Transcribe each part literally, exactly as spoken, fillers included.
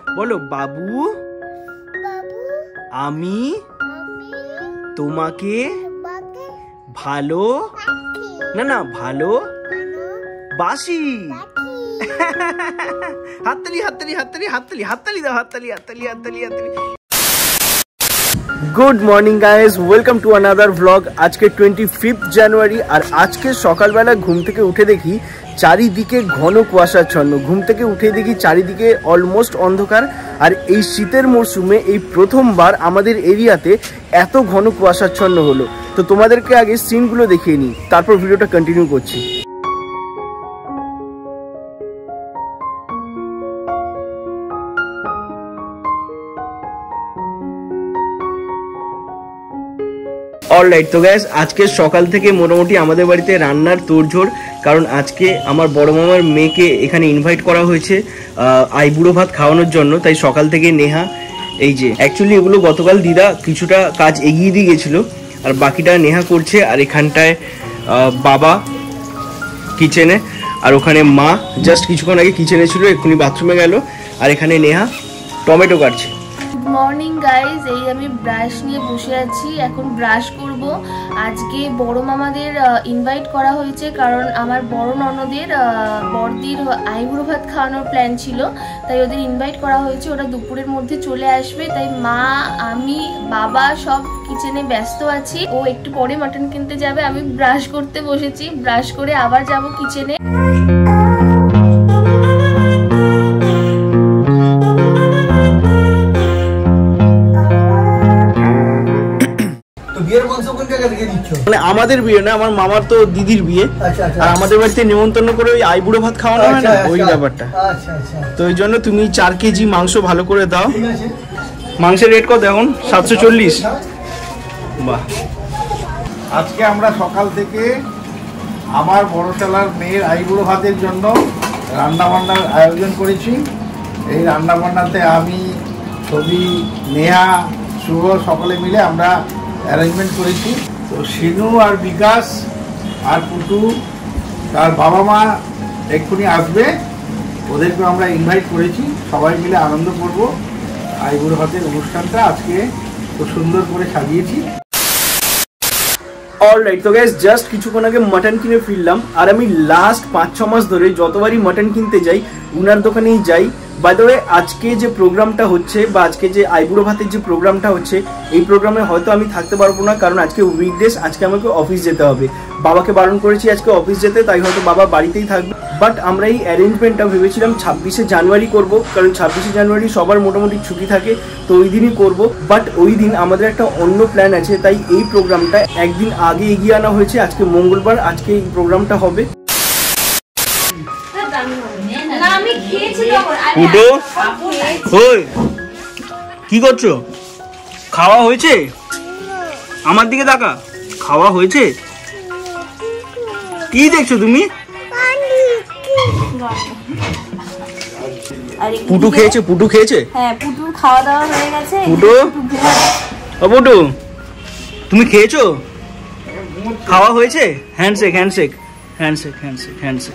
বলো বাবু আমি তোমাকে ভালো না না ভালো বাসি। হাততালি হাততালি হাততালি হাততালি হাততালি দাও, হাততালি হাততালি হাততালি হাততালি। Good morning guys, welcome to another vlog. আজকে টোয়েন্টি ফিফথ জানুয়ারি আর আজকে সকালবেলা ঘুম থেকে উঠে দেখি চারিদিকে ঘন কুয়াশাচ্ছন্ন। ঘুম থেকে উঠে দেখি চারিদিকে অলমোস্ট অন্ধকার। আর এই শীতের মরশুমে এই প্রথমবার আমাদের এরিয়াতে এত ঘন কুয়াশাচ্ছন্ন হলো। তো তোমাদেরকে আগে সিনগুলো দেখিয়ে নিই, তারপর ভিডিওটা কন্টিনিউ করছি। অলরাইট, তো গ্যাস আজকে সকাল থেকে মোটামুটি আমাদের বাড়িতে রান্নার তোড়জোড়, কারণ আজকে আমার বড় মামার মেয়েকে এখানে ইনভাইট করা হয়েছে আইবুড়ো ভাত খাওয়ানোর জন্য। তাই সকাল থেকে নেহা এই যে অ্যাকচুয়ালি এগুলো গতকাল দিদা কিছুটা কাজ এগিয়ে দিয়ে গেছিলো আর বাকিটা নেহা করছে। আর এখানটায় বাবা কিচেনে, আর ওখানে মা জাস্ট কিছুক্ষণ আগে কিচেনে ছিল, এক্ষুনি বাথরুমে গেল। আর এখানে নেহা টমেটো কাটছে। গুড মর্নিং গাইজ, এই আমি ব্রাশ নিয়ে বসে আছি, এখন ব্রাশ করব। আজকে বড় মামাদের ইনভাইট করা হয়েছে, কারণ আমার বড় ননদের বড়দির আইবুড়ো ভাত খাওয়ানোর প্ল্যান ছিল, তাই ওদের ইনভাইট করা হয়েছে। ওরা দুপুরের মধ্যে চলে আসবে, তাই মা আমি বাবা সব কিচেনে ব্যস্ত আছি। ও একটু পরে মাটন কিনতে যাবে, আমি ব্রাশ করতে বসেছি, ব্রাশ করে আবার যাব কিচেনে। মানে আমাদের বিয়ে না, আমার মামার তো দিদির বিয়ে। আর আমাদের বাড়িতে নিমন্ত্রণ করে ওই আইবুড়ো ভাত খাওয়ানো হয় না, ওই ব্যাপারটা। তো ওই জন্য তুমি চার কেজি মাংস ভালো করে দাও। মাংসের রেট কত এখন? সাতশো চল্লিশ। বাহ। আজকে আমরা সকাল থেকে আমার বড়শালার মেয়ের আইবুড়ো ভাতের জন্য রান্না বান্নার আয়োজন করেছি। এই রান্না বান্নাতে আমি, ছবি, নেহা, শুভ সকলে মিলে আমরা অ্যারেঞ্জমেন্ট করেছি। তো সিনু আর বিকাশ আর পুটু তার বাবা মা এক্ষুনি আসবে, ওদেরকে আমরা ইনভাইট করেছি। সবাই মিলে আনন্দ করব। আইবুড়ো ভাতের অনুষ্ঠানটা আজকে খুব সুন্দর করে সাজিয়েছি। অলরাইট, তো গাইস জাস্ট কিছুক্ষণ আগে মাটন কিনে ফিরলাম। আর আমি লাস্ট পাঁচ ছ মাস ধরে যতবারই মাটন কিনতে যাই উনার দোকানেই যাই। বাই দ্য ওয়ে, আজকে যে প্রোগ্রামটা হচ্ছে বা আজকে যে আইবুড়ো ভাতের যে প্রোগ্রামটা হচ্ছে, এই প্রোগ্রামে হয়তো আমি থাকতে পারবো না, কারণ আজকে উইকডেজ, আজকে আমাকে অফিস যেতে হবে। বাবাকে বারণ করেছি আজকে অফিস যেতে, তাই হয়তো বাবা বাড়িতেই থাকবে। বাট আমরা এই অ্যারেঞ্জমেন্টটা ভেবেছিলাম ছাব্বিশে জানুয়ারি করব, কারণ ছাব্বিশে জানুয়ারি সবার মোটামুটি ছুটি থাকে, তো ওই দিনই করবো। বাট ওই দিন আমাদের একটা অন্য প্ল্যান আছে, তাই এই প্রোগ্রামটা একদিন আগে এগিয়ে আনা হয়েছে। আজকে মঙ্গলবার, আজকে এই প্রোগ্রামটা হবে। কি করছো? খাওয়া হয়েছে? আমার দিকে তাকা। খাওয়া হয়েছে? কি দেখছো তুমি? পুটু খেয়েছে? পুটু খেয়েছে? হ্যাঁ, পুটুর খাওয়া দাওয়া হয়ে গেছে। পুটু, ও পুটু তুমি খেয়েছো? খাওয়া হয়েছে? Handshake handshake handshake handshake handshake.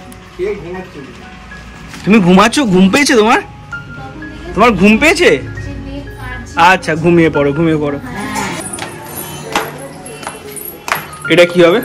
তুমি ঘুমাচ্ছ? ঘুম পেয়েছে তোমার? তোমার ঘুম পেয়েছে? আচ্ছা, ঘুমিয়ে পড়ো, ঘুমিয়ে পড়ো। এটা কি হবে?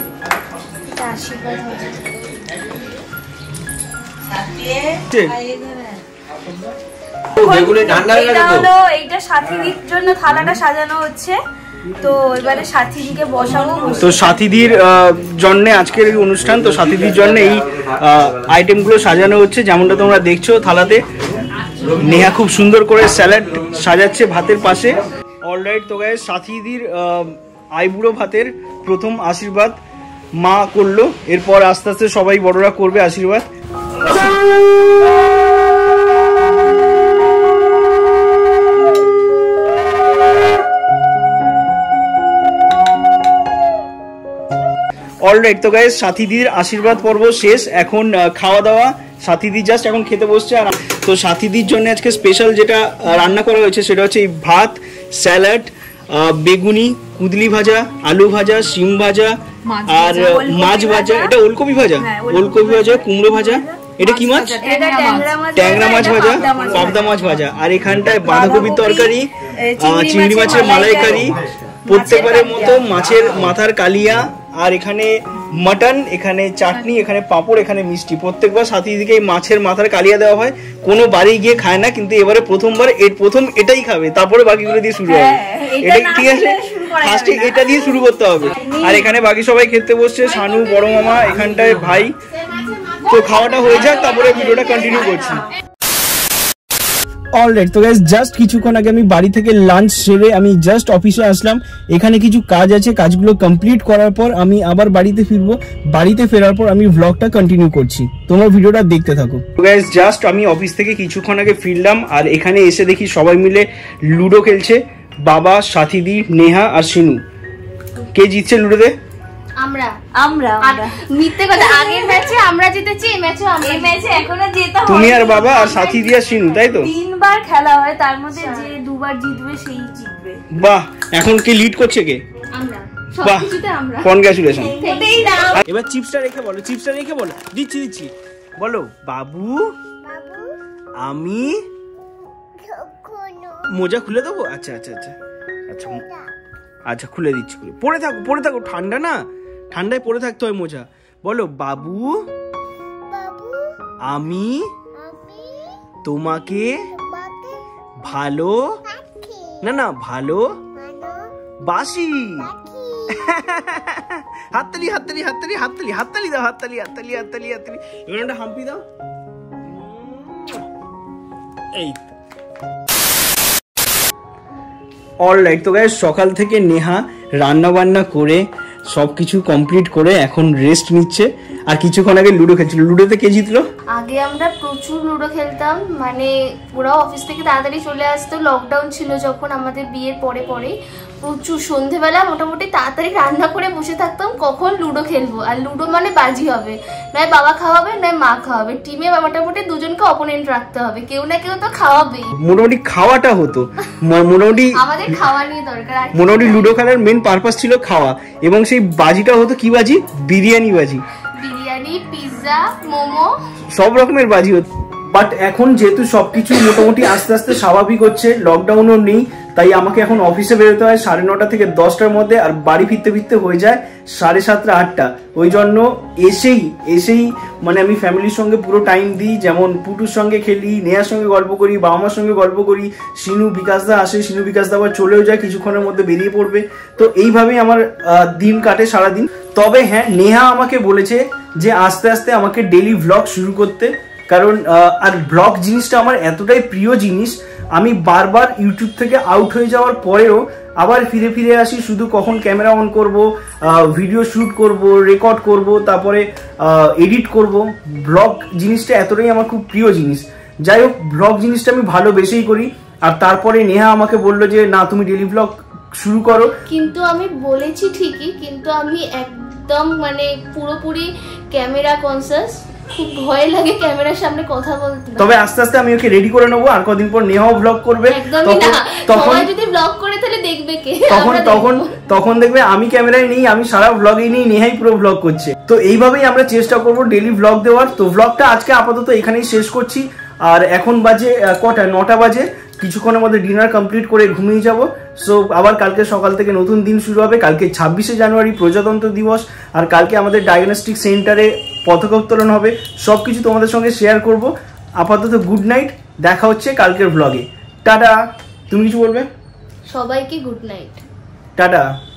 এইটা সাথীদির জন্য থালাটা সাজানো হচ্ছে, তো এবারে সাথীদিকে বসাবো। তো সাথীদির জন্য আজকের এই অনুষ্ঠান, তো সাথীদির জন্য এই আইটেমগুলো সাজানো হচ্ছে, যেমনটা তোমরা দেখছো থালাতে। নেহা খুব সুন্দর করে স্যালাড সাজাচ্ছে ভাতের পাশে। অলরাইট, তো গাইস সাথীদির আইবুড়ো ভাতের প্রথম আশীর্বাদ মা করলো, এরপর আস্তে আস্তে সবাই বড়রা করবে আশীর্বাদ। অলরাইট, তো গাইস সাথীদির আশীর্বাদ পর্ব শেষ, এখন খাওয়া দাওয়া। সাথীদি জাস্ট এখন খেতে বসছে। আর তো সাথীদির জন্য আজকে স্পেশাল যেটা রান্না করা হয়েছে সেটা হচ্ছে এই ভাত, স্যালাড, বেগুনি, কুদলি ভাজা, আলু ভাজা, শিম ভাজা আর মাছ ভাজা। এটা ওলকপি ভাজা, ওলকপি ভাজা, কুমড়ো ভাজা, এটা কি মাছ? এটা ট্যাংরা মাছ, ট্যাংরা মাছ ভাজা, পাবদা মাছ ভাজা, আর এখানটায় বাঁধাকপির তরকারি, চিংড়ি মাছের মালাইকারি, প্রত্যেকবারের মতো মাছের মাথার কালিয়া, আর এখানে মাটন, এখানে চাটনি, এখানে পাঁপড়, এখানে মিষ্টি। প্রত্যেকবার সাথী দিকে মাছের মাথার কালিয়া দেওয়া হয়, কোনো বাড়ি গিয়ে খায় না, কিন্তু এবারে প্রথমবার এর প্রথম এটাই খাবে, তারপরে বাকিগুলো দিয়ে শুরু হবে। এটা ঠিক আছে, ফার্স্টে এটা দিয়ে শুরু করতে হবে। আর এখানে বাকি সবাই খেতে বসছে, শানু, বড় মামা, এখানটায় ভাই। তো খাওয়াটা হয়ে যাক, তারপরে ভিডিওটা কন্টিনিউ করছি। অলরাইট, তো গাইস জাস্ট কিছুক্ষণ আগে আমি বাড়ি থেকে লাঞ্চ সেরে আমি জাস্ট অফিসে আসলাম। এখানে কিছু কাজ আছে, কাজগুলো কমপ্লিট করার পর আমি আবার বাড়িতে ফিরবো। বাড়িতে ফেরার পর আমি ভ্লগটা কন্টিনিউ করছি, তোমরা ভিডিওটা দেখতে থাকো। তো গাইস জাস্ট আমি অফিস থেকে কিছুক্ষণ আগে ফিরলাম, আর এখানে এসে দেখি সবাই মিলে লুডো খেলছে। বাবা, সাথীদি, নেহা আর সিনু। কে জিতছে লুডোতে? আমরা আমরা আমরা মিথ্যে কথা, আগের ম্যাচে আমরা জিতেছি, এই ম্যাচে আমরা। এই ম্যাচে এখনো জেতা হয়নি। তুমি আর বাবা আর সাথী দিয়া সিনু, তাই তো? তিনবার খেলা হয়, তার মধ্যে যে দুবার জিতবে সেই জিতবে। বাহ, এখন কি লিড করছে কে? আমরা বাহ, সবকিছুতে আমরা। কনগ্রাচুলেশন। এটাই দাও। এবার চিপসটা রেখে বলো, চিপসটা রেখে বলো। দিচ্ছি দিচ্ছি, বলো। বাবু, আমি মোজা খুলে দেবো? আচ্ছা আচ্ছা আচ্ছা আচ্ছা আচ্ছা খুলে দিচ্ছি। খুলে পরে থাকো, পরে থাকো, ঠান্ডা না, ঠান্ডায় পরে থাকতে হয় মোজা। বলো, বাবু আমি তোমাকে ভালো না না ভালো বাসি। হাততালি হাততালি হাততালি হাততালি হাততালি দাও, হাততালি হাততালি হাততালি হাততালি। এবার একটা হাম্পি দাও। এই অলরাইট, তো গাইস সকাল থেকে নেহা রান্না বান্না করে সবকিছু কমপ্লিট করে এখন রেস্ট নিচ্ছে। আর কিছুক্ষণ আগে লুডো খেলছিল। লুডোতে কে জিতলো? আগে আমরা প্রচুর লুডো খেলতাম, মানে ওরা অফিস থেকে তাড়াতাড়ি চলে আসতো। লকডাউন ছিল যখন আমাদের বিয়ের পরে পরে, প্রচুর সন্ধেবেলা মোটামুটি তাড়াতাড়ি রান্না করে বসে থাকতাম কখন লুডো খেলবো। আর লুডো মানে বাজি হবে, নয় বাবা খাওয়াবে নয় মা খাওয়াবে। টিমে মোটামুটি দুজনকে অপোনেন্ট রাখতে হবে, কেউ না কেউ তো খাওয়াবেই। মোটামুটি খাওয়াটা হতো, মোটামুটি আমাদের খাওয়া নিয়ে দরকার। মোটামুটি লুডো খেলার মেন পারপাস ছিল খাওয়া, এবং সেই বাজিটা হতো কি বাজি? বিরিয়ানি বাজি। বিরিয়ানি, পিৎজা, মোমো, সব রকমের বাজি হতো। বাট এখন যেহেতু সবকিছু মোটামুটি আস্তে আস্তে স্বাভাবিক হচ্ছে, লকডাউনও নেই, তাই আমাকে এখন অফিসে বেরোতে হয় সাড়ে নটা থেকে দশটার মধ্যে, আর বাড়ি ফিরতে ফিরতে হয়ে যায় সাড়ে সাতটা আটটা। ওই জন্য এসেই এসেই মানে আমি ফ্যামিলির সঙ্গে পুরো টাইম দিই, যেমন পুটুর সঙ্গে খেলি, নেহার সঙ্গে গল্প করি, বাবা মার সঙ্গে গল্প করি। সিনু বিকাশদা আসে, সিনু বিকাশদা আবার চলেও যায়, কিছুক্ষণের মধ্যে বেরিয়ে পড়বে। তো এইভাবেই আমার দিন কাটে সারাদিন। তবে হ্যাঁ, নেহা আমাকে বলেছে যে আস্তে আস্তে আমাকে ডেইলি ভ্লগ শুরু করতে, কারণ আর ব্লগ জিনিসটা আমার এতটাই প্রিয় জিনিস, আমি বারবার ইউটিউব থেকে আউট হয়ে যাওয়ার পরেও আবার ফিরে ফিরে আসি শুধু কখন ক্যামেরা অন করব, ভিডিও শ্যুট করব, রেকর্ড করব, তারপরে এডিট করব। ব্লগ জিনিসটা এতটাই আমার খুব প্রিয় জিনিস। যাই হোক, ব্লগ জিনিসটা আমি ভালোবেসেই করি। আর তারপরে নেহা আমাকে বললো যে না, তুমি ডেইলি ব্লগ শুরু করো। কিন্তু আমি বলেছি ঠিকই, কিন্তু আমি একদম মানে পুরোপুরি ক্যামেরা কনসাস, খুব ভয় লাগে ক্যামেরার সামনে কথা বলতে। তবে আস্তে আস্তে আমি ওকে রেডি করে নেবো, আর কদিন পর নেহাও ব্লগ করবে। তখন যদি ব্লগ করে তাহলে দেখবে কে? তখন তখন তখন দেখবে আমি ক্যামেরায় নেই, আমি সারা ব্লগে নেই, নেহাই পুরো ব্লগ করছে। তো এইভাবেই আমরা চেষ্টা করবো ডেইলি ব্লগ দেওয়ার। তো ব্লগটা আজকে আপাতত এখানেই শেষ করছি। আর এখন বাজে কটা? নটা বাজে। কিছুক্ষণের মধ্যে ডিনার কমপ্লিট করে ঘুমিয়ে যাব। সো আবার কালকে সকাল থেকে নতুন দিন শুরু হবে। কালকে ছাব্বিশে জানুয়ারি প্রজাতন্ত্র দিবস, আর কালকে আমাদের ডায়াগনস্টিক সেন্টারে পতাকা উত্তোলন হবে। সব কিছু তোমাদের সঙ্গে শেয়ার করব। আপাতত গুড নাইট, দেখা হচ্ছে কালকের ব্লগে। টাটা। তুমি কিছু বলবে? সবাইকে গুড নাইট। টাটা।